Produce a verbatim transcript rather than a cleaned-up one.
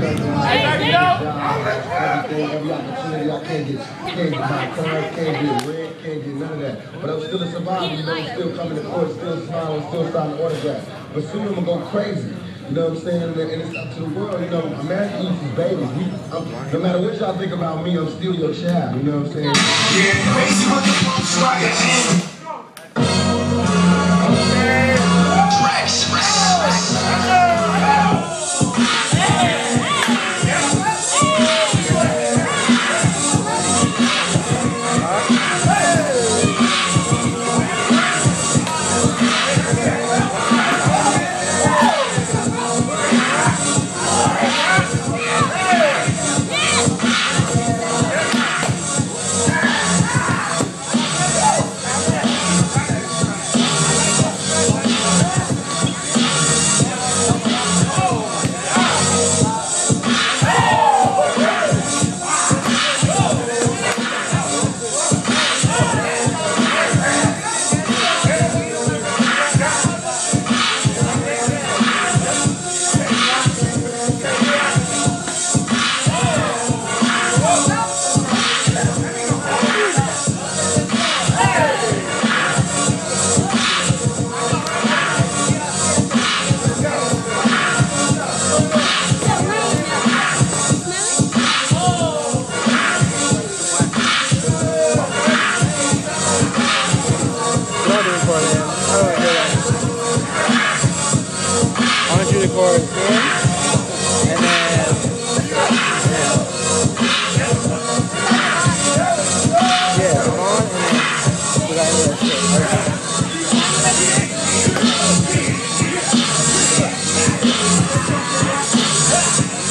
everything, every opportunity. I can't get, can't get my cards, can't get red, can't get none of that. But I'm still a survivor, you know, I'm still coming to court, still smiling, still signing autographs. But soon I'm gonna go crazy. You know what I'm saying? And it's up to the world. You know, America eats his babies. We, I'm, no matter what y'all think about me, I'm still your child. You know what I'm saying? Yeah, crazy with the boots, rockin'. Chorus in, and then yeah, come on, and then we got into that shit. Okay.